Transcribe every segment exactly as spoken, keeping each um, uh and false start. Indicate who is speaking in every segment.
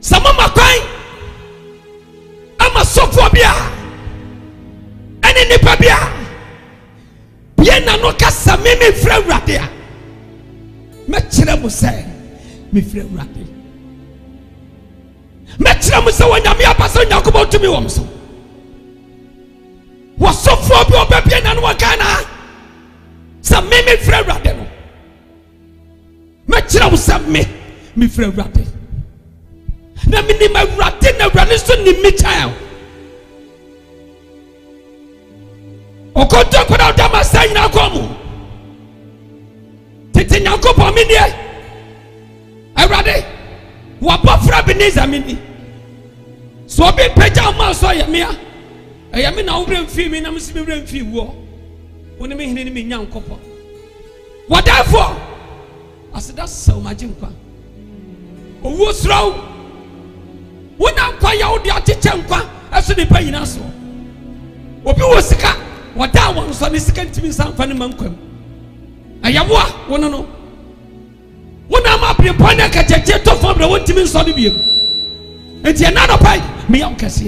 Speaker 1: Sama makwan ama sofo bia ene nipa bia bia na no kasa me me fra Awurade a me kire mo se me fra Awurade me kire mo se wonyame abasa Yakob tumi wo so wo sofo bia obabia na no wakana sa me me fra Awurade no me kire mo se me me fra Awurade na minima Awurade na Awurade so ni me child okoto kwa da ma sai na komu tete Nyankopon me nie Awurade wa bofra Ebenezer me ni so bi peja ma so ya me a eya me na wo bre mfi me na me sibe bre mfi wo woni me hene ni me Nyankopon wadafo aseda saw majinkwa owo sraw wona kwa ya wo de acheche nkwa aso ne pa nyina so obi wo sika wada won so ne sika ntimi sanfa ne mankwam ayawo a wono no wona ma prepone ka cheche to fo bra wontimi nso ne biem enti na no pai me yam kase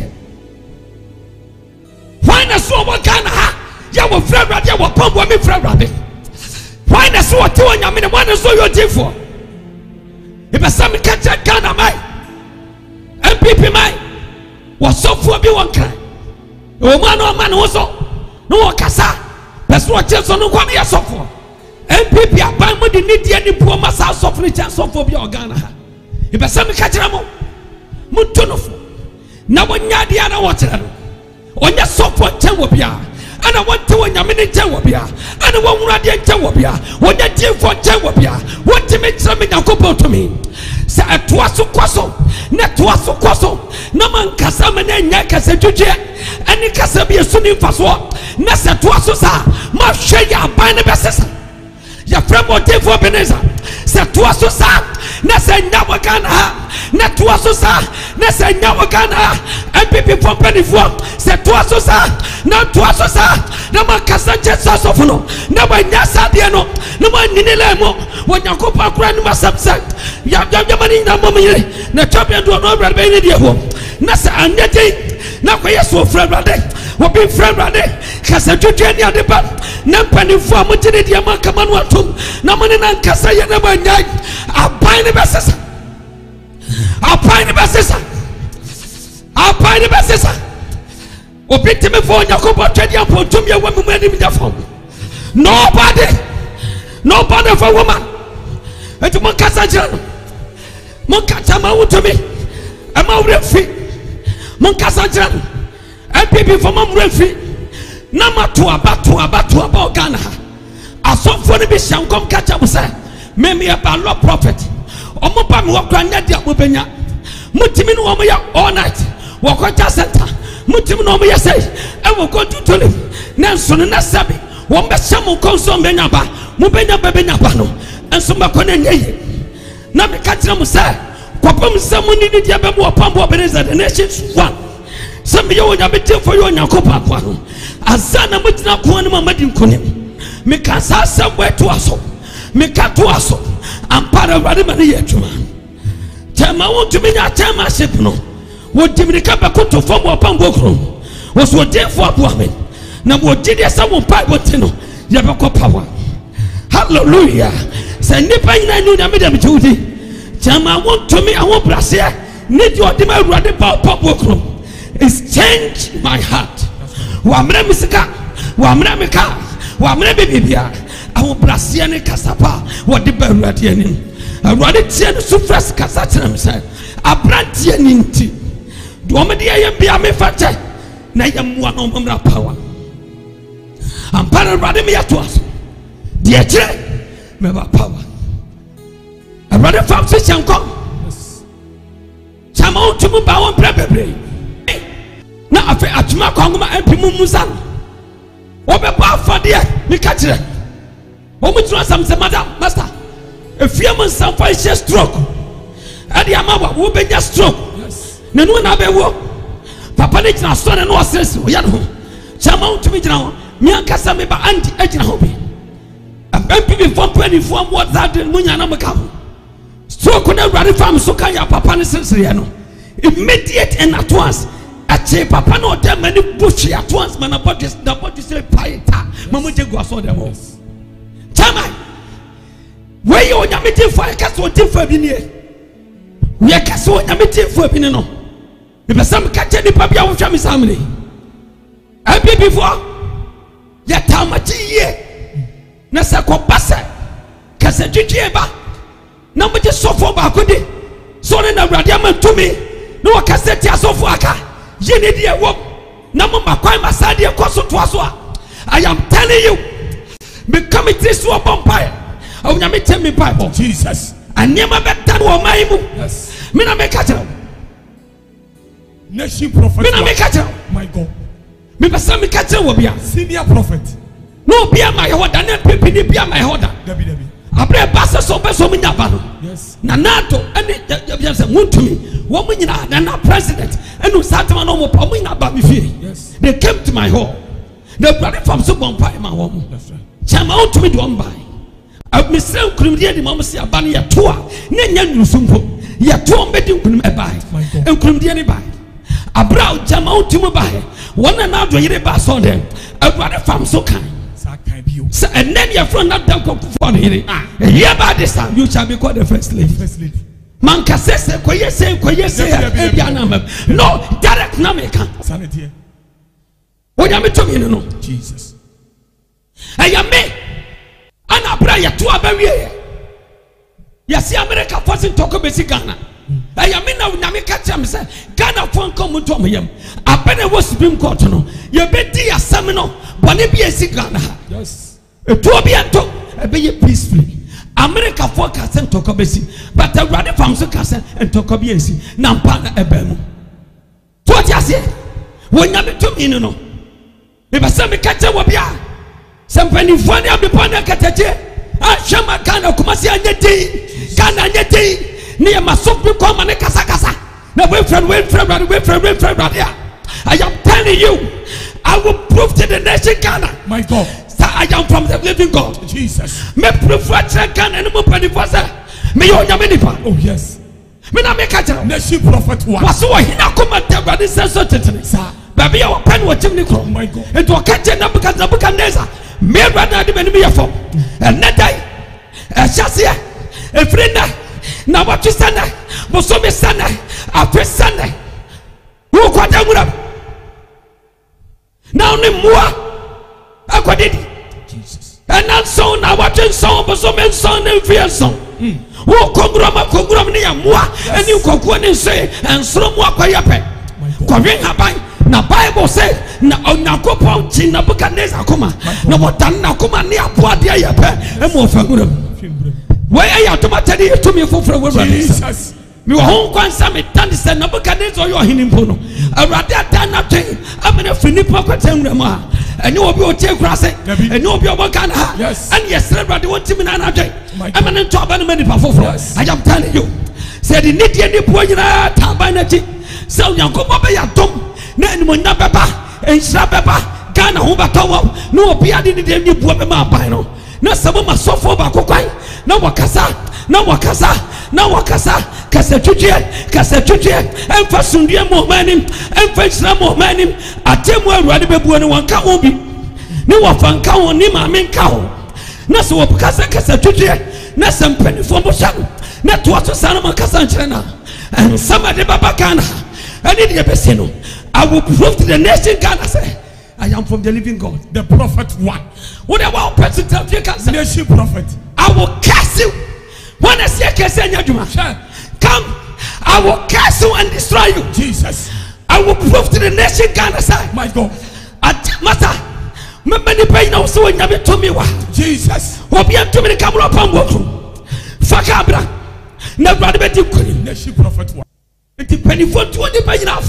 Speaker 1: why na so wo kana ha ya wo fra Awurade wo pombo me fra Awurade why na so wo te wonyame ne why na so yo tifo e be sam ka cheche kana mai M P P mai was so for be one cry. Oh man, oh man, also no kasa. That's what chance on one year so for. M P P a buy money need any poor massa suffering chance of your Ghana. If a semi catcher, Mutonofo. Now when yadi and water on your software tewopia. And I want to win your minute tewopia. And I want radiant tewopia. When you deal for tewopia. What to make some in your couple to me? Say a twasso quasso. Na twaso kwaso na man kasa mena nya kasa dwudwe ani kasa bi esuni mfaso na se twaso sa ma hwe ya ban ne besesa ya fremo defo Ebenezer se twaso sa na se nya wakana ha na twaso sa na se nya wakana ha M P P for penifo se twaso sa na twaso sa na man kasa Jesus of no na ba nya sade no na man ninile mo wonyakopa akura ni masabsa ya ya mani na momire na champion do no brother be ni die ho na sa anyete na kwa yeso fra brother wo be fra brother kasa twetwe ni ade ba na panifo amotene die ma kama no atom na mane na kasa ye na ba nyai aban ne besesa aban ne besesa aban ne besesa obiti me fo Yakob twedi apontum ye wa mu ani mi da fo nobody nobody for woman etu mo kasa jano mon kasa ma wuto me ama wure fi mon kasa jano M P P for mo wure fi na mato abato abato aba Ghana asofo ne bi shankom kacha mo say me me ba law prophet omo ba me wakra nya dia mo benya mutimi no omo ya all night wakocha center mutimi no omo ya say e wo go tutole na nso na sabi wo mbe shamu konso benya ba mo benya ba benya ba no enso ba ko na nyeye na me kacha mo say kwapam samu ni ni dia be mo pambo Ebenezer the nations one some you wonya be for you Nyankopon akwa no azana mutina ko ne mamadi nkonim me ka sa somewhere to aso me ka to aso ampara Awurade ma ne yetuma tema won to me nya tema ship no wo dimri ka be ko to fom wo pambo kro wo so defo abo amen na wo dide sa wo pa bo tino ya be ko power hallelujah say nipa ina nu na me dem judi tema won to me awon brase need your dem Awurade pa pambo kro it's changed my heart wa mra misika wa mra meka wa mra bibia awon brase ne kasapa wo de ba Awurade anim Awurade tie no so fresh kasa tena me say abrantie ni nti do me de ye bia me fate na ye moa no mra power ampara Awurade me yato aso de kire me ba power Awurade fam se chanko chama utumu ba won prebebre na afi atuma kwangoma empimu musan obeba afade me ka kire o mutuna samse madam master efia man sanfa she stroke ade amawa wo benya stroke na no na bewo papa ne gina so na no asese o ya no chama utumi gina ho mi ankasa me ba andi agina ho bi ampi bi fom pani fom what that munya na meka stroke na Awurade fam so kan ya papa ne sesere no immediate and at once. Ache papa no dem many bush at once man about this the body say paita mama je go so dem chama where you nyame tin for ka so tin for bi ne we ka so nyame tin for bi ne no e be sam ka che ni pa bia wo hwa mi samre abi before ya tamachi ye na se ko pase ka se twitwe ba na mo je so for ba ko de so ne na awrade amantumi no ka se ti asofo aka yene dia wo na mo makwan masade e koso to aso a I am telling you me come it is so vampire o nya me tell me bible Jesus anyema beta wo mai mu yes me na me catch nation prophet me na me catch my God me pesa me catch wo bia senior prophet no bia my hoda na pepe ni bia my hoda dabi dabi abre basa so be so munya ba no yes na nato ani bia se muntumi wo munyina na na president enu satama no mo pa munyina ba me fie yes they came to my hall the brother from so vampire ma wo that's right chama untumi do mbai me say nkrumdie di mama se aba ne ya to a na nya nusumpo ya to mbedi nkrumdie e bai nkrumdie ne bai abra chama untumi bai wona na do yire ba so dem brother from so kan so and then your friend not down for here here by this time you shall be called the first lady first lady man ka say say koye say koye say no direct na me kan sanity what am to me no Jesus I am me ana bra ya to abawie ya si America forcing talk about Ghana I am me na na me catch am say Ghana fon come to me yam abene was Supreme Court no ye be di asam no bone bi esi Ghana yes etu obi anto ebe ye peacefully America forecast and talk about but the rather from so cast and talk about esi na mpa na ebe mu to ya se wonya me to me no e ba se me catch wo bia sempani fone abi pona katache a shama Ghana kuma si anyeti Ghana anyeti ni ya masok bi ko mane kasa kasa na we friend we friend we friend we friend I am telling you I will prove to the nation Ghana my God I am from the living God Jesus me prove to Ghana no padi fasa me yo nyame nipa oh yes me na me kaja nation prophet one waso hina kuma tabra this so tetene sa baby your pen wo chimni kro my God and to kaja na buka na buka neza me brother de me me yefo and na dai e chasia e frenda na watu sana bosobe sana ape sana wo kwada ngura na oni mua akwadedi Jesus and not so na watu so bosobe so na fie so wo kongura ma kongura ne ya mua eni kokuo ne se ensoro mu akwayepe kwawen haban na Bible say na onakopon chi na Nebukadnezar akoma na wotan na akoma ne aboade ayepe emu ofangura why are you to matadi to me for Jesus me wo hon kwansa me tan se Nebukadnezar yo hinimpo no awrade atan na twen amene finipa kwatanwura ma ene obi o tie kura se ene obi oboka na ha and yes awrade wonti me na na twen amene to aba no mani pa foforo I am telling you say the need any po nyina taban na ti se onyankopɔ be ya dom na eni mo nya beba enhira beba Ghana ho batawo no obi ade ne de ni buo be ma ban no na sabo masofo ba kokwan na wakasa na wakasa na wakasa kasa twitwe kasa twitwe emfa sundue mo manim emfa hira mo manim atemu awurade bebuo ne wanka ho bi ne wafanka ho ni ma menka ho na so wakasa kasa twitwe na sampani fo mo sha na to ato sana makasa nkyere na and somebody baba Ghana I need your best no I will prove to the nation Ghana say I am from the living God the prophet one whatever person tell you can say nation prophet I will curse you when I say curse you come I will curse you and destroy you Jesus I will prove to the nation Ghana say my God at matter me many pay now so when you to me wa Jesus obi to me come up and walk fakabra na brother be di nation prophet one it penny for twenty pay now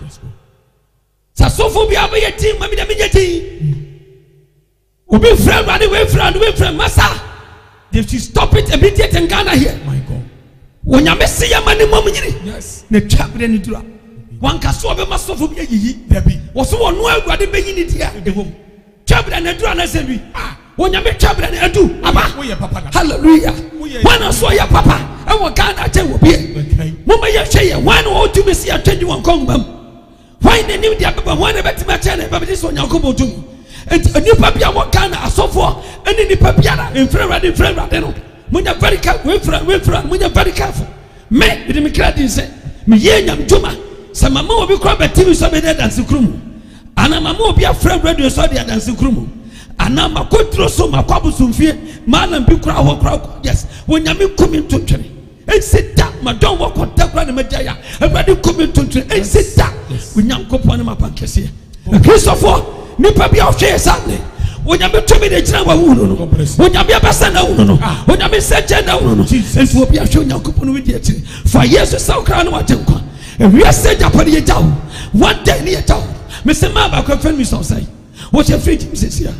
Speaker 1: so be able to team mami da me obi friend run away friend away friend massa they should stop it immediately in Ghana here my God when you see your money mom yes ne chabre ni dura one ka so be masofo bi ayiyi dabi wo so wo no awurade be yi ni dia e hom chabre na dura na se bi ah when you chabre na adu aba wo ye papa hallelujah when I saw your papa e wo Ghana che wo bi Mama ya share one or two me see a twenty one come bam. Why the new dia baba one bet my channel baba this one yakobo to me. And a new papia what kind of so for and any papiana in front in front of them. When you're very careful, when you're very careful. Me, it me credit say, me ye nyam juma. Some mama will be crab at T V so better than Sukrumu. And a mama will be a friend radio so better than Sukrumu. And I'm a good throw so my quabu fear, man and big crowd or crowd. Yes, when you come into training. And sit down, my don't walk on top of the Medea. Everybody come into training and sit down. We now go on my pancake. Christopher, Nipa be out here Sunday. When you tell me the Java Uno, when you be a Bassana Uno, when you be said Jana Uno, it will be a show now coupon with you. For years, the South Crown was Junko. And we are said up on the town. One day near town. Mister Maba confirmed me so say. What's your free says here?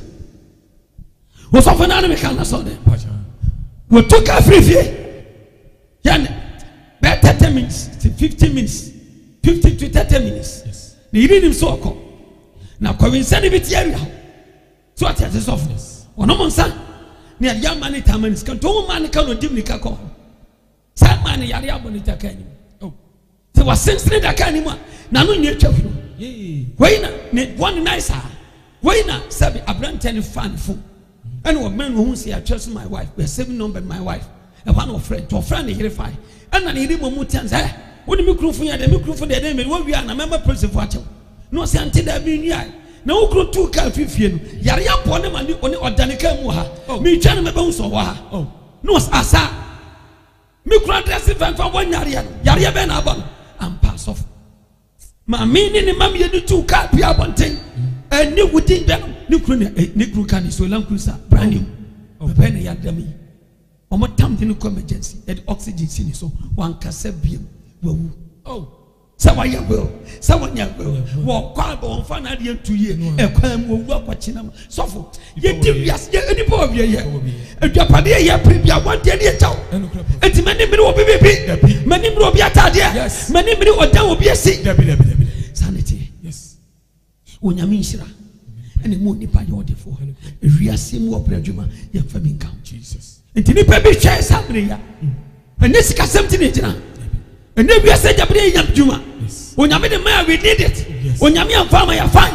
Speaker 1: What's off an anime can I saw them? We took a free fee. Yan, better ten minutes to fifteen minutes, fifteen to thirty minutes. Yes. The reading so called. Now, coincidentally, it's area. So what is softness? One of son, near young man, it happens. Can two man cannot give me a call. Some man, Yaria Bonita can. Oh, there was sensitive that can anymore. Now, no near children. Wayna, one nicer. Wayna, Sabi, a brand ten fan fool. And what men who say, I trust my wife, we're saving number my wife, and one of friend to a friend, he refine. And I need him a mutans. Eh? What do you crew for the microphone? The name, what we are, and I remember President Watcher. No, say until that being yet. No grow two car fifteen. Yaria upon them and only organica moha. Me channel my bones or waha. Oh, no, asa. Me crowd dressing from one yaria. Yaria ben abon. And pass off. My meaning in mammy the two car pia one thing. And new within them. Nuclear, Nicru can so long cruiser, brand new. Oh, penny yadami. Or what time in the emergency at oxygen city so one cassette beam. Oh. Someone will, someone will walk quite on fun idea to you. A crime will work watching them. So for yet, yes, any boy of your year. And your party, your preview, one day, a town. And many will be baby. Many will be a tad, yes. Many will will be a sick. Sanity, yes. When you mean, and the moon by your default. If we are seeing more prejuma, your family count Jesus. And the baby chairs happening. And this is something. And then we are saying, Juma. When you made a man, we did it. When you mean farmer, you're fine.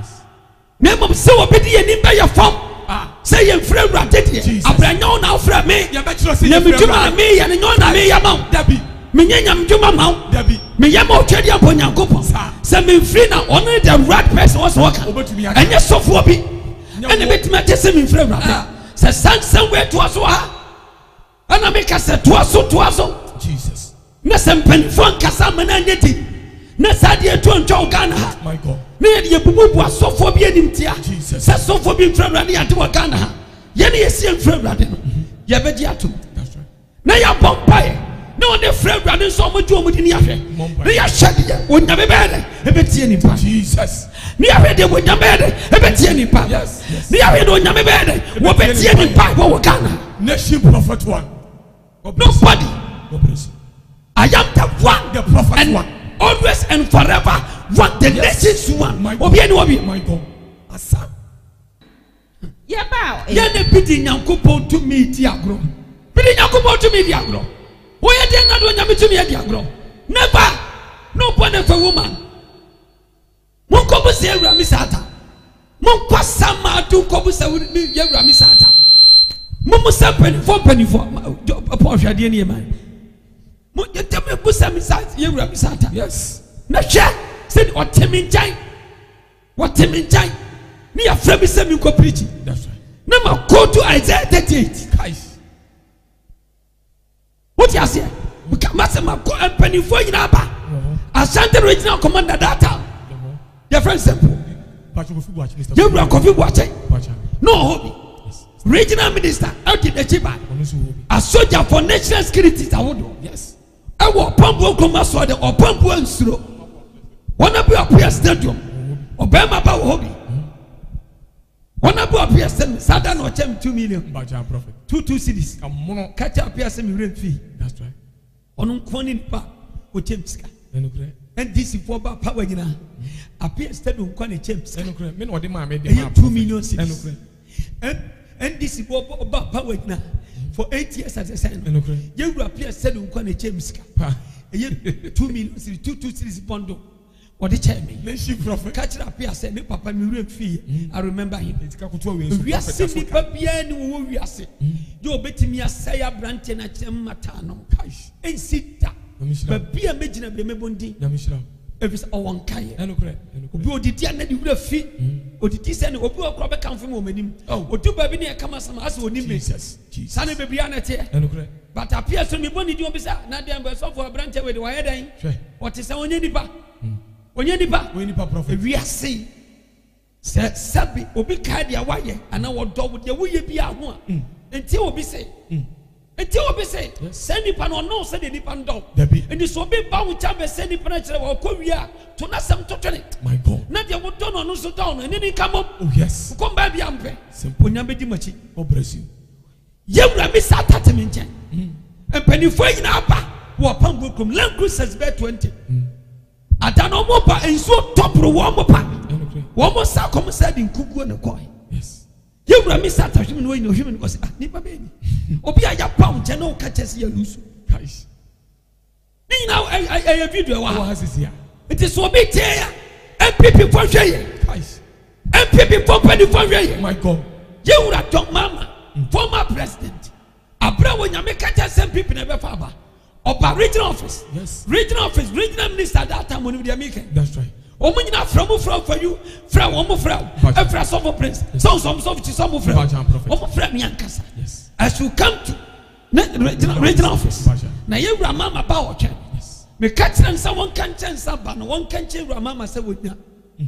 Speaker 1: Name of so obedient in by your farm. Say, you're friend, I did it. I bring on now from me. You're better to Juma, me, and no, I may amount. Debbie. Minyam Juma Mount. Debbie. Miyamo Chedi upon your couple. Send me free now. Only the right person was walking. And you're so for me. And the bit matters in friend. Say, send somewhere to us. And I make us a to us, to us. Jesus. Nasem penfon kasa mananyeti na sadia to ncho Ghana my god na ye bubu asofo bi animtia Jesus se sofo bi mfrawrade ante wa Ghana ha ye na ye sie mfrawrade no ye bedi atom that's right na ya bompae na on the mfrawrade so moju omudi ni ahwe na ya hwede onyame bede e betie nipa Jesus na ya hwede onyame bede e betie nipa yes na ya hwede onyame bede wo betie nipa wo Ghana nation prophet one nobody I am the one, the prophet and one, always and forever. What the yes. Nations one, my God, my God, Asa. Yeah, bow. Yeah, the bidding Yankupo to me, Diagro. Bidding Yankupo to me, Diagro. Why are they not doing Yami to me, Diagro? Never, no one of a woman. Monko say Ramisata. Monko Sama do Kobusa with me, Ramisata. Momo Sapen for penny for a portion of the man. Yes. Nasha said, what Teminjai? What Teminjai? Me a friend is semi preaching. That's right. Now go to Isaiah thirty-eight. Guys. What you say? We can master my penny for you now. I sent the original commander data. Your friend simple. You are coffee watching. No hobby. Regional minister out in the Chiba. A soldier for national security. Yes. I will pump will come as well or pump one slow. One of your peer stadium or Bama hobby. One of your peer Sadan or Chem two million. Two two cities. Catch up here semi rent fee. That's right. On Quanin Park with Chemska. And this is for power. Appear stadium Quani Chems. Men or the man made two million cities. And and this is for power now. For eight years as a sign, you appear said on Quani Chemska. two million series, two two series bundle. What the chairman?
Speaker 2: Nation prophet.
Speaker 1: Catch it up here, said, "No, Papa, me fee." I remember him. We are sitting Papa, no, we are sitting. You bet me a say a branch and a matano. And sit down. But be a major of the Mebundi. If it's a one kaya. I know correct. Go the Tiana, you would have fit. Or the Tisan, or poor crop come from woman. Oh, or two baby near come as some as would Jesus. Sonny Babiana. I know correct. But appears to me when you do beside Nadia and Besso for a branch with the wire. What is our neighbor? Onyenipa onyenipa prophet we are saying say sabi obi ka dia waye ana wodo wo dia woye bia ho a enti obi say enti obi say say nipa no no say nipa ndo enti so obi ba wo cha be say nipa na kire wo ko wi a to na sam to twene my god na dia wodo no no so down no ni ka mo oh yes ko ba bia mpe onya be di machi o bless you yewura mi sa tatemi nchen empani fo yina aba wo pambo krom language says be twenty Adano mopa enso topro womopa. Womo sa come said in kugu na koi. Yes. You rami sa ta hwimi no yin hwimi no say ah nipa be ni. Obi aya pound je no ka chese ya lusu. Guys. Ni na I video wa. Wa hasisi ya. It is so big there. M P P for hweye. Guys. M P P for penny for hweye. My god. You ra John Mama, former president. Abra wo nyame ka chese M P P na be fa ba. Oba regional office. Yes. Regional office, regional minister at that time when we are making. That's right. Omuna from from for you, from omo from, and from some prince. Some some some some from. Omo from Yankasa. Yes. As you come to regional regional office. Now you mama power check. Yes. Me catch them someone can change somebody. One can change mama say with ya.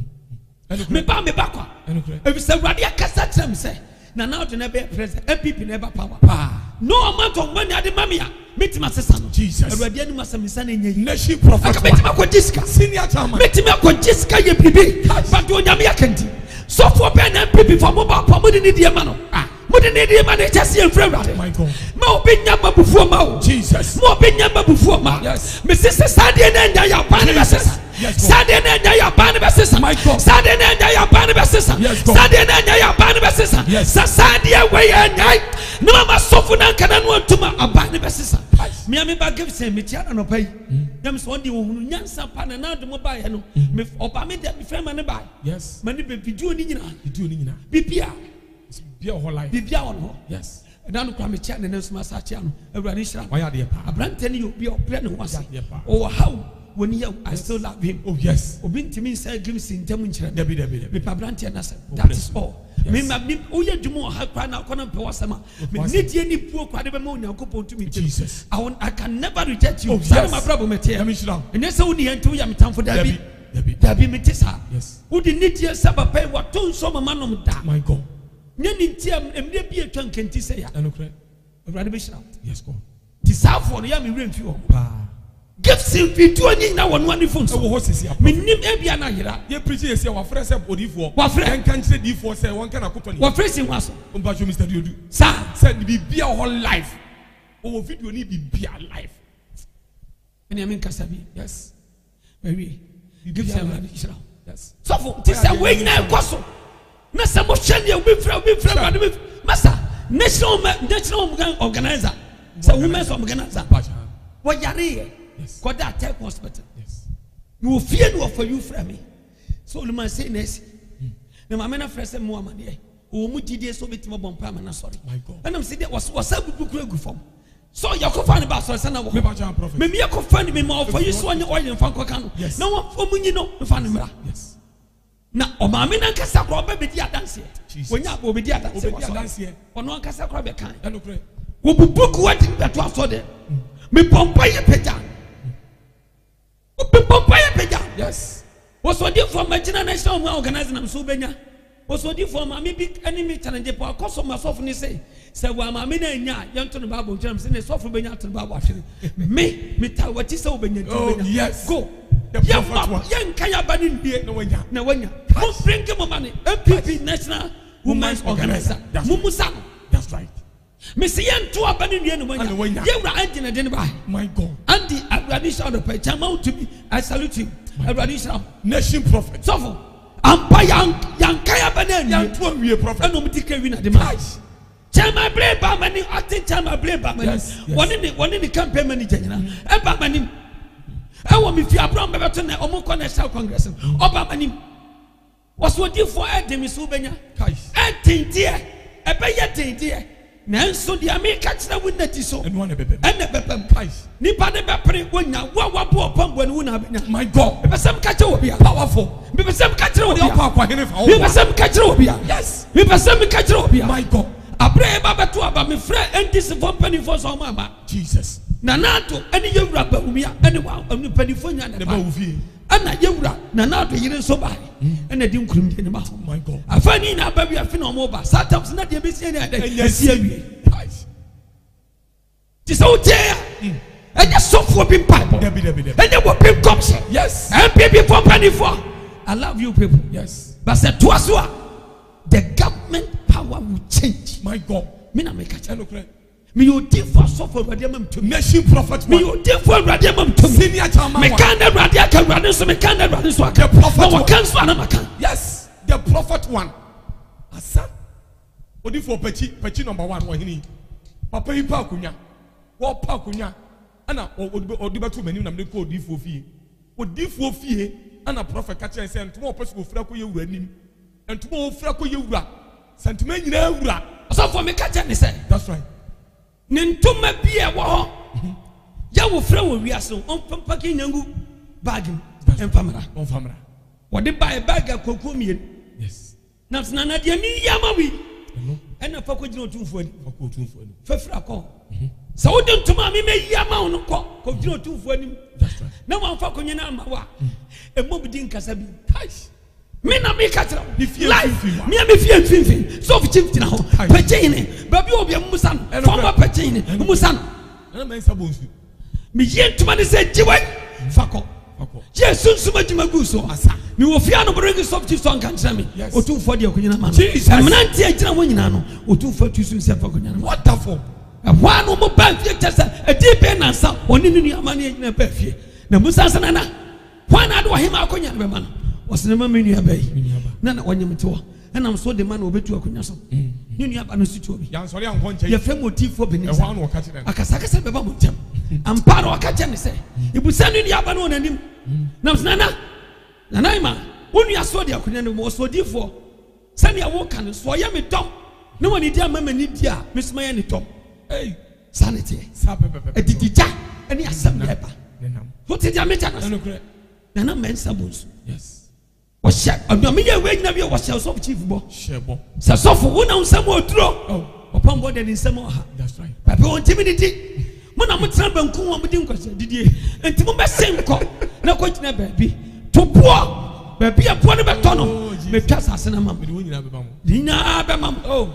Speaker 1: Me ba me ba kwa. If you say Radia Kasa them say. Now now to never president. M P P never power. No amount of money at the mamia. Meet my sister. Jesus. Already, must have son in your prophet. Meet my Jessica. Senior Chama. Meet my Jessica, you baby. But you are Yakanti. So for pen and people for mobile, Pomodin India Mano. Ah, Modern India Man, just see a friend. My God. More big number before Mao. Jesus. More big number before Mao. Yes. Missus Sadia and Yaya Barnabas. Sadia and Yaya Barnabas. My God. Sadia and Yaya Barnabas. Sadia and Yaya Barnabas. Yes. Sadia way and night. No, I'm so for now. Can I want to my Barnabas? Miami bag gives him a no pay. Them so the Yansa Pan now the mobile. Or permit that before money buy. Yes. Many be doing it. You do it. B P R. Be a whole life. Be on. Yes. And now come a chat and then Masachian. A Ranisha. Why are they? A brand telling you be a plan was or how when you I still love him. Oh, yes. Or been to me say gives in Temuncha. Debbie Debbie. With Pabranti and that is all. Me, me, oh, you do more. How can I come and pour some? Me need any poor quadrimony couple to me. Jesus. I want. I can never reject you. That's my problem. And that's only and two young time for Debbie. Debbie Metissa. Yes. Who did need your sabba pay what two summer man on that? My God. Nenny Tiam and maybe a tongue can say, I know correct. Yes, go. Deserve for the young rain fuel. Gifts in between now on one phone. So, what is your name? Maybe an idea. You preach your friends of body for what friend can say before say one can accompany. What phrase was on Bajo Mister Dudu? Sir said, be be our whole life. Oh, video need be our life. And I mean, Kasabi, yes. Maybe you give some Israel. Yes. So, for this away now, Koso. Master Moshelia, we from we from Master National National Organizer. So, women's organizer. What Yari? Yes. Got that tech hospital. Yes. You will fear no for you from me. So the man say this. The man na fresh more money. O mu didi so bit mo bompa man sorry. My God. And I'm saying that was was a good good form. So you go find about so sana wo. Me ba jan prophet. Me me go find me more for you so anya oil in fanko kan. Yes. Na wo for mu nyi no me fa no mra. Yes. Na o ma me na kasa kro ba be di adanse. Wonya bo be di adanse. Wo adanse. Ono kasa kro be kan. E no kre. Wo bubuku wadi be to aso de. Me pompa ye peja. Yes. What's what you for my national organizing them so benya? What's what you for my big enemy challenge for cause of myself and say, say, well, my mina, young to the Bible, James, and a soft benya to the Bible. Me, me tell what is so benya. Oh, yes. Go. Young Kaya Banin here, no one, no one. Don't bring him money. M P P National Women's Organizer. Mumusan. That's right. Mister Yan to a banning the one. You were anti identify. My God. Anti Radisha the page. I'm out to be. I salute you. Radisha. Nation prophet. So, I'm by young young Kaya Banan. Young to be a prophet. No particular winner. The match. Tell my blade by many. I think tell my blade by many. One in the one in the campaign manager. And by many. I want me to Abraham Beverton or more National Congress. Obama was what you for Edim is Ubenya. Eighteen dear, a bayatin dear. Nanso the Americans na win that so and one a baby and a baby price. Nipa de Bapre when now what what pump when we have my God. If some catcher will be powerful, if some catcher will be powerful, if some catcher will be yes, if some catcher will be my God. I pray Baba to about me friend and this one penny for some mama. Jesus. Nanato, any young rapper will be anyone on the penny for you and the movie. And a young rat, Nanato, you didn't so bad. And I didn't come in the mouth. My God. I find in our baby a film mobile. Sometimes not your business. Yes, yes. This old chair. And just so for being pipe. And they were big cops. Yes. And baby for penny for. I love you people. Yes. But said to us, the government power will change. My God. Me na make a channel. Me you differ suffer radium to nation prophet. Me you differ radium to senior chama. Me can't radical radius. Me can't radius. The prophet. Yes, the prophet one. Asa. Odi for pechi pechi number one. Wahini. Papa ipa kunya. Wa pa kunya. Ana odi betu menu na me ko odi for fie. Odi for fie. Ana prophet catch and say ntomo person ofra ko ye wura nim. Ntomo ofra ko ye wura. Sentiment nyina wura. So for me catch and say. That's right. Nintuma bia wo ya wo fra wo wiaso on paki nyangu bag en famara on famara wo de buy bag akoko mien yes na na na de ni yama wi ena fa ko jino tumfo ani fa ko tumfo ani fa fra ko sa wo de ntuma me me yama wo ko ko jino tumfo ani na wo fa ko nyina ma wa e mo bi din kasa bi kash me na me katra life me me fie finfin so fi chief na ho pechine baby obi musan former pechine musan na me sabonsu me yentuma ne se jiwe fako fako jesus suma jima guso asa me wo fia no bring soft chief so kan me otu fo de akunyina ma no me nanti agina wo nyina no otu fo tu sun se fa akunyina what the for wa no mo ban fie chesa e di be na sa oni ni amane agina ba fie na musan sana na wa na do hima akonya be ma no osinema me nua bai na na wanyem tewo na am so de man obetu akonya so ni nua ba no situ obi ya nsori anko nche ye fem otifo benin e wa no ka kire akasa akasa be ba mo ntem amparo aka kye ne se ibusa ni nua ba no nanim na msana na na naima wonu aso de akonya ne mo so difo sani ya wo kan so ye me dom ne woni dia mama ni dia mesma ye ne tom eh sanity sa pepepe edidija eni asem ye ba nenam wo ti dia me ja na na na men sabons yes was share no me ye we na be was share of chief bo shebo sa so for wona nsam oduro opam bo de nsam ha that's right papa won timidity mo na mo tran banku won mo di nkwase didie enti mo be senko na ko gina ba bi to po ba bi apo ne be to no me twa sase na mam de wonyina be mam dina be mam oh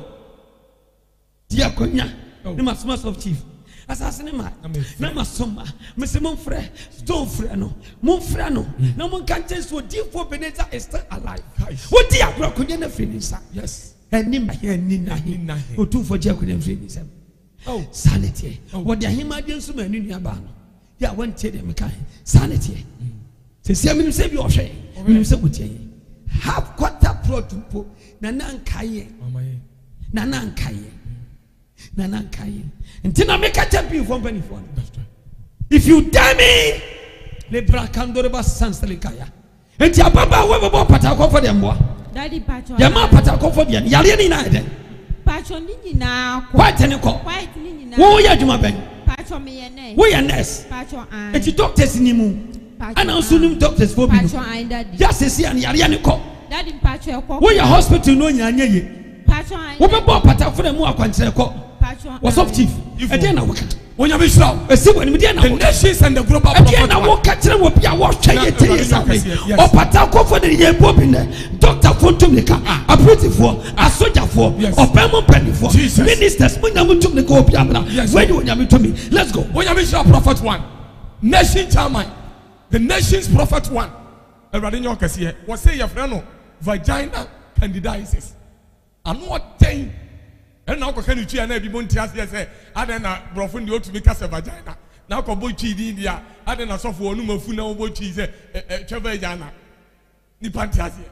Speaker 1: dia konya ne ma smart of chief asase ne ma na ma soma me se mon frère ton frère no mon frère no na mon kanche so di for beneza is still alive what dia bro konya na finisa yes eni ma he ni na he o tu for dia konya finisa oh sanity what dia hima dia so ma ni nua ba no ya won tie dem kan sanity se se mi se bi o hwe mi se gutie half quarter pro to na na nkaye na na nkaye na na nkaye ntina make a champion for twenty-four. If you dare me, le brakando reba sanselikaya. Enti ababa we bo patako for dem boa. Daddy patcho. Ya ma patako for dem. Yare ni na ede. Patcho ni nyina ko. White ni ko. White ni nyina. Wo ya djuma ben. Patcho me ye nurse. Wo ya nurse. Patcho an. Enti doctors ni mu. Ana so nim doctors for bi. Patcho an daddy. Ya sesi an yare ni ko. Daddy patcho e ko. Wo ya hospital no nya nya ye. Patcho an. Wo be bo patako for dem mu akwankyere ko. What's up, chief? Again, I work. When you wish now, a civil and the nations and the global again, I walk at them will be a watch. Or Patako for the year Bob in there. Doctor Fontumika, a pretty for a soldier for or Belmont Penny for ministers. When I took the go, when you want to me, let's go. When you wish our prophet one nation, Chamai, the nation's prophet one. A radinyo Cassia was say your friend vagina candidiasis. I'm not saying. And now can you cheer and every month say, I don't know, Brofun, you ought to be cast a vagina. Now can boy cheese India, I don't know, so for no more food, no boy cheese, a Chavajana. Nipantasia.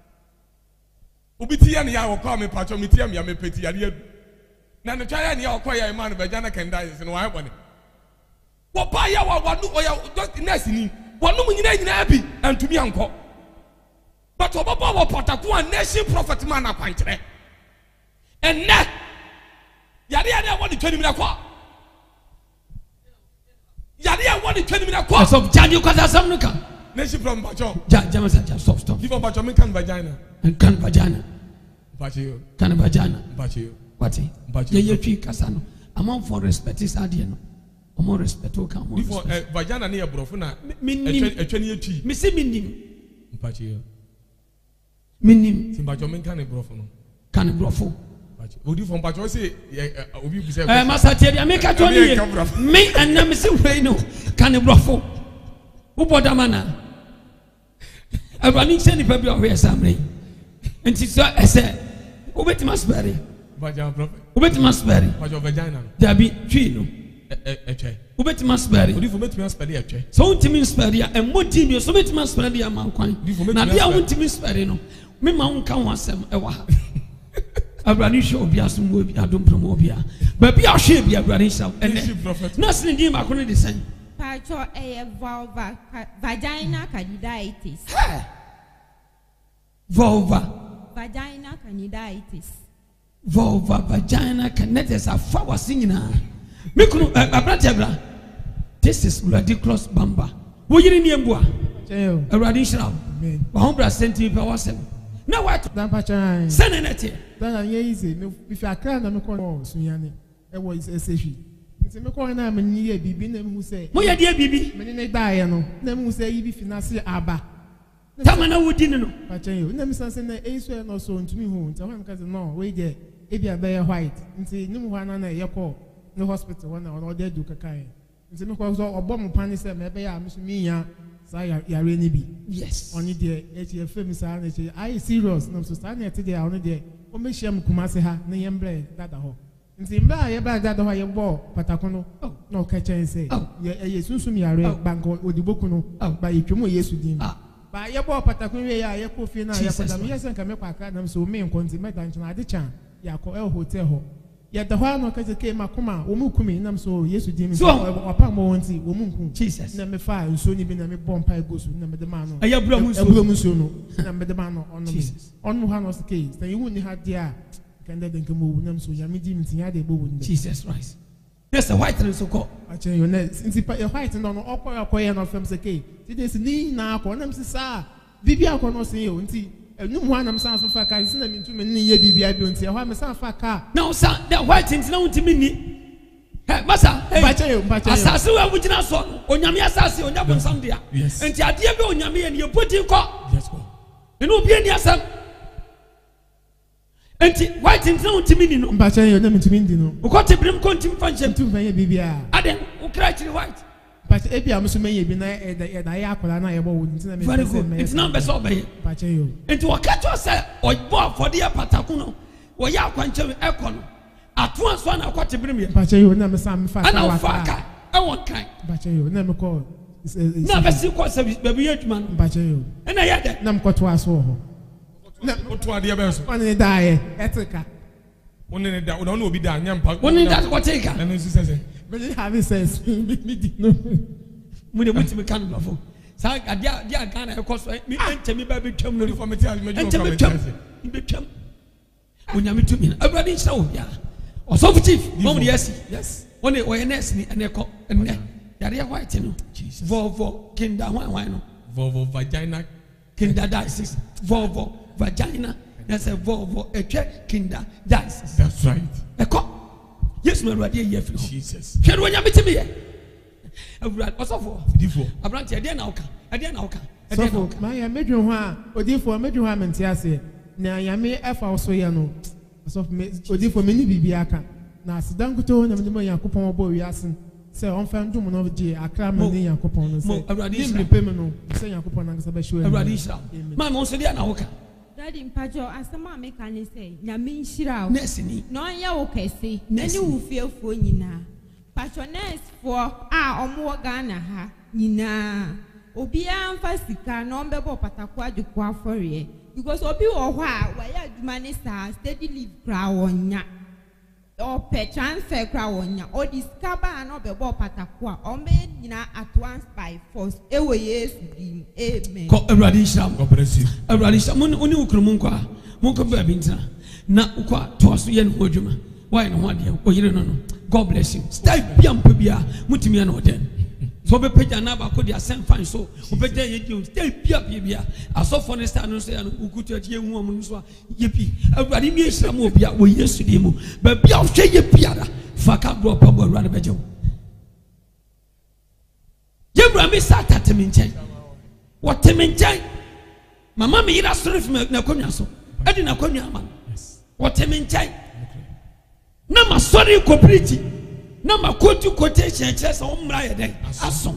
Speaker 1: Ubitian ya call me Pachomitiam, Yame Petit. Now the China ya acquire a man of vagina can die, and why one. What by our one, just nesting, One woman in Abbey and to be uncle. But Obaba Potakua, nation prophet man appointed. And now, Yadia want to tell me that qua. Yadia want to tell me that qua of Janu Kazasamnuka. Nation from Bajo. Jamasa, stop, stop. Give up Bajomican vagina. And can vagina. Bajo. Can vagina. Bajo. What? Bajo. Ye tree Casano. Among for respect is Adiano. Among respect will come. Before vagina near Brofuna. Minim. A twenty tea. Missy Minim. Bajo. Minim. Timbajomin can a brofono. Can a brofo. Would you from Bajo say, I must have tell you, make a twenty. Me and Nemisi Wayno. Can a brofo. Who bought a manner? I running sending baby over assembly. And she said, I said, who bet must bury? Who bet must bury? Vagina. There be three. Who bet must bury? Who bet must bury? So to me, Speria and what team you so bet must bury a man coin. Now, I want to miss Sperino. Me, my own count was some. A brand show be as some movie. I don't promote here. But be our shape, be a brand show. And nothing in my couldn't descend. Pacho a vulva vagina candiditis. Vulva vagina candiditis. Vulva vagina candiditis. A flower singing. Mikro a brother. This is ridiculous bamba. What you in your boy? A radical. Bahumbra sent you per wasem. Now what? Send it here. Then easy. If I can't, I'm calling Sunyani. It was a session. It's a McCoy name and ye be name who say, Moya dear Bibi, many die, no, name who say, if you not see Abba. Tamana would dinner. But you, name something that is well or so to me home. So I'm cousin, no, wait there, if you are very white, and say, no one on a yako, no hospital, one or there do Kakai. And say, because all bomb panic said, maybe I miss me, ya, say, ya really be. Yes, only there, it's your famous. I serious, no, so standing today, only there, or make sure Kumasiha, name blade, that a hole. Simba, you bag that way you bought, Patacono. No catch and say, yes, soon you are banco or the bokuno by Jumo, yes, with him. By your boy Pataconia, your coffee, yes, and come back, and so mean consummate and at the chan, Yako El Hotel. Yet the one of the came Makuma, Umukumi, and I'm so yes, with him. So, upon Monty, Umukum, Jesus, number five, and soon even a bomb pie goes with number the man. I have Blomusuno, number the man on Jesus. On one was the case, then you wouldn't have the Jesus Christ. There's a white and so called. I tell you, since a white and on all your coin of them, say, it is knee now, on them, sir. Bibia cannot see you, and see a new one of some of I send them into many Bibia, I don't see how my son for car. No, sir, that white things known to me. Massa, I tell you, but Assassin, I would not saw on Yami Assassin on Yabon Sunday. Yes, and Tiadia on Yami and you put in car. Yes, go. And no be any assam. White things known to me, no, but I am to me, no. What a brim continue function to my Bibia. I then who cried to the white. But if you are Muslim, be night at the Ayako and I won't. Very good. It's not best of me. But you. And to a catch yourself or more for the Patacuno or Yaquan Econ. At once one of what to bring me. But you never some fat. I know Faka. I want kind. But you never call. Never see what service, baby, man. But you. And I had that. Namco to us all. What are the others? Only die, Etica. Only that would only be done, young Pug. Only that what take her. And she says, but it have it says, when they went to become lawful. So I got the kind of course, me and tell me baby, tell me for me, tell me, tell me, tell me, when you meet to me, a wedding show, yeah. Or so chief, yes, yes. Only way and ask me and they call and they're white, you know. Jesus. Volvo, Kinder, wine, Volvo, vagina, Kinder dices, Volvo. Vagina, that's a Volvo, a check, Kinder, dice. That's right. A cop. Yes, my dear, yes, Jesus. Can when you meet me? A brat, what's off for? A branch, I didn't know. I didn't know. I didn't know. My medium one, or dear for a medium one, and Tiasi. Now, I may F also, you know. So, or dear for many Bibiaka. Now, Sudan could tell them the money I coupon boy, Yasin. So, on found two months of G, I cram money and coupon. A radical payment, saying a coupon and a radical. My most of the Anoka. Daddy Pajo, as the mamma can say, Yamin Shira, Nessini, no, ya okay, say, Nessie will feel for Nina. Patroness for ah, or more Ghana, ha, Nina. Obia Fasika, no bebo Pataqua du Quaforie, because Obi or why, why you manage steady leave crow on ya.
Speaker 2: or pay transfer crown or discover and obey patakwa or made at once by force. Ewe yes, amen.
Speaker 1: Radisham, a radisham, only Ukrumunka, Munka Babinta, not Uka, Tosuyan Wojuma. Why no idea? Oh, you don't know. God bless you. Stay beyond Pubia, Mutimiano then. So be pay another could ya send fine so. Obey you stay beyond. I saw for the stand and say, Ukuta, young woman, yippee. A radiation will be out with yesterday, but be out, say ye piada. Fuck up, drop up, run a bejo. Jebra me sat at him in chain. What him in chain? My mammy, that's story from Nacomiaso. I didn't know man. What him in chain? No, my sorry, complete. No, my quote quotation, just on my day. Ason.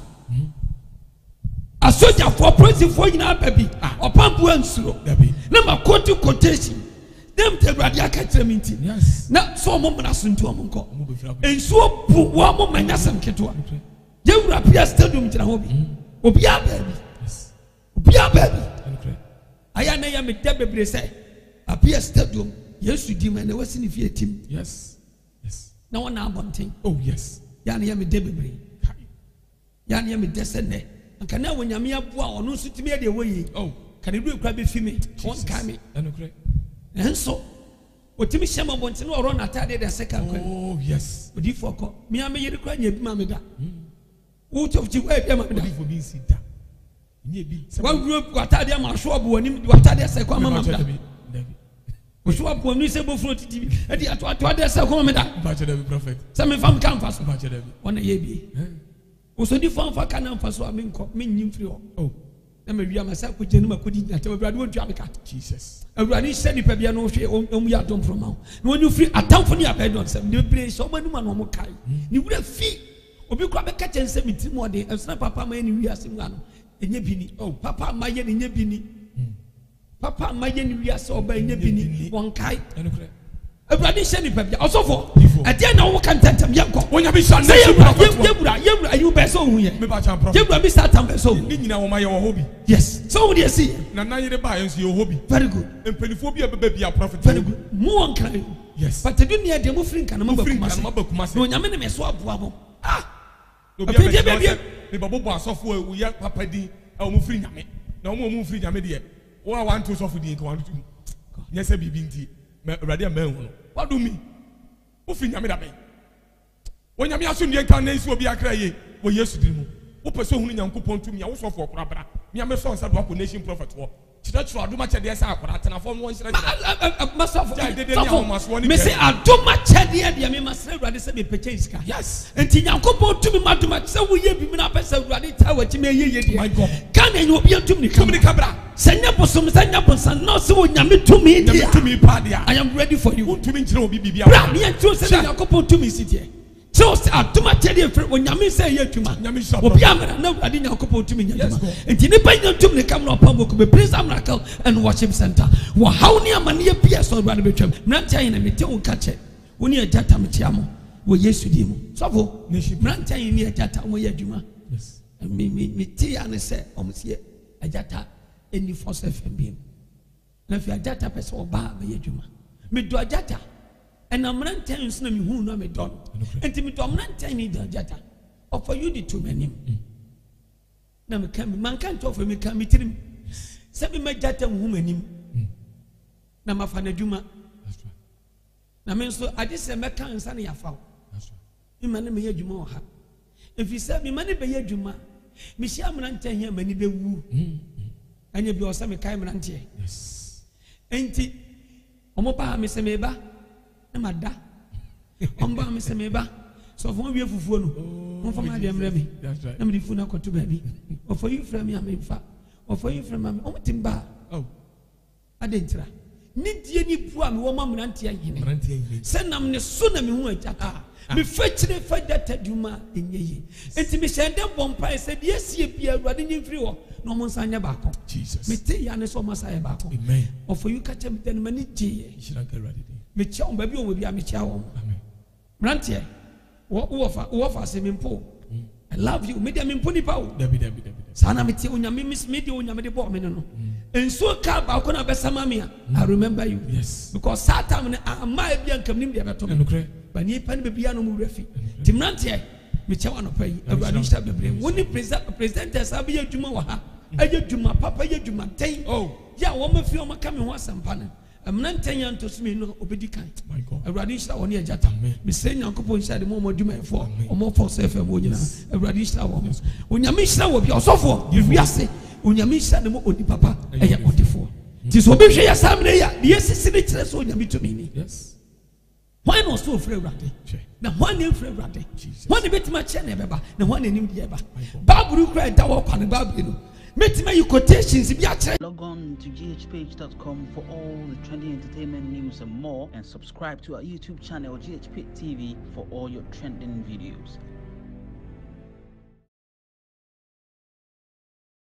Speaker 1: A soldier for prison for you now, baby. Or pump one slow, baby. No, my quote quotation. Them tell Radiaka Treminti. Yes. Not so moment as soon to a monko. And so, one moment as some ketua. You appear stadium to the hobby. Obia baby. Yes. Obia baby. I am a Debbie say. Appear stadium. Yes, you demand there wasn't if you team. Yes. No one now wanting. Oh, yes. Yanni, I'm a debris. Yanni, I'm a descendant. And can now when you're mere boy or no suit me the way. Oh, can you do a crabby female? One coming. And so, what Timmy Shama wants to know run at the second. Oh, yes. But if for me, I'm a crying your mamma. What of you, mamma, for being sit down? One group, what are they? I'm sure what are they? Second, mamma. We show up when we say before T V. And the what what they say come that. Prophet. Some from campus. One a year. Also the form for canon for so I mean mean free. Oh. Let me be myself with Jenuma could eat that. I won't have a Jesus. I already said if I be no fear on we are done from now. When you free a town for your bed on some new place, so many man or Mokai. You would have fee. Or be crab a catch and send me two more days and snap papa my any reason one. In your bini. Oh, papa my in your bini. Papa, my enemy is so by Nebini, one kite. A tradition also for a dear no content of Yanko. When you be son, you best so here. Jebra be sat on so. My hobby. Yes, so do you see? Nana, you buy your hobby. Very good. And Peliphobia baby, a prophet. Very good. More kind. Yes, but the dunya de Mufrin can remember when your enemy swap. Ah, the Babu software we are Papa D. Or Mufrin Yame. No more Mufrin Yame. What I want to suffer the one to yes, I be binti, Radia Mel. What do me? Who think I made a bay? When you assume the incarnation will be a cry, well, yes, to do. Who pursue who young coupon to me also for Crabra. Me and my sons at Wako Nation Prophet war. Church will do much at the S R, and I form one. I must have me say, I do much at the end. I must say, rather say, Pecheska. Yes, and Tinyakopo to me, Matumat, so we have been up as a rally tower to me. My God, can you be to me? Come to Cabra. Send up some, send up some, not so yummy to me, to me, Padia. I am ready for you. To me, to be me and two send Yakopo to me, city. So, I do my tell you when Yami say, Yet to my Yami, no, I didn't Yakopo to me. And Tinipay to me, come up public, be praise Amrakel and worship center. Well, how near Mania P S or rather between Nanta and me to catch it. When you jata Mitiamo, we yes to demo. So, Nanta in near Jata, where Juma. Yes, and me, me, me, tea and say, almost yet, a Jata. Any force F M B. Now, if you are data person or bar, me do me do a data, and I'm not telling you who know me done. And to me, I'm not telling you the data. Or for you, the two men. Now, me come, man can't offer me, come meet him. Seven my data woman him. Now, my father Juma. Now, men so I just say, Mecca and Sunny are found. You man, me, Juma. If you say me money by Juma, Michelle, I'm not telling you many the woo. And you be also a kind of yes. Ain't it? Omopa, Miss Meba, and Mada. Omba, Miss Meba. So, for you for phone, one for my damn Remy. That's right. I'm the phone to baby. Or for you from me, I'm in fact. Or for you from my own timber. Oh, I didn't try. Need any poor woman, Auntie. Send them the sooner me who at me fetch the fight that Duma in ye. And to me, send them one pie said, yes, ye be a running in free war. No one sign a back. Jesus. Me tell you, I saw my side back. Amen. Or for you catch him then many tea. She don't get ready. Me chow, baby, will be a michow. Amen. Rantier, what offer, offer, say, Mimpo. I love you. Medium in Pony Pow. Debbie, Debbie, Debbie. Sana, me tell you, Miss Media, when you made a bomb. And so car baako na besa mamia. I remember you.
Speaker 3: Yes.
Speaker 1: Because that time ne ama e bia nkam nim de beto me.
Speaker 3: Enukre.
Speaker 1: Ba ni pa ne bia no mu refi. Timrante me che wa no pa yi. Awurade hita bebre. Woni president president asa be adwuma wa ha. Aye adwuma papa ye adwuma ten.
Speaker 3: Oh.
Speaker 1: Ya wo ma fi o ma ka me ho asampa ne. Amnanten ya nto so me no obedi kan.
Speaker 3: My God.
Speaker 1: Awurade hita woni agata. Me se nyankopon hita de mo mo adwuma efo. O mo force F M wo nyina. Awurade hita wo. Onyame hita wo bia osofo. Wiase. Onyame hita ne mo odi papa. Eye odifo. Ti so be hwe ya samne ya. De yesisi ne kire so onyame to me ni.
Speaker 3: Yes.
Speaker 1: Why not so free Awurade? Na why name free Awurade? Why ne betima che na beba? Na why ne nim de eba? Bible kura da wo kwa ne Bible no. Metima you quotations bi a kire.
Speaker 4: Log on to g h page dot com for all the trending entertainment news and more, and subscribe to our YouTube channel G H P T V for all your trending videos.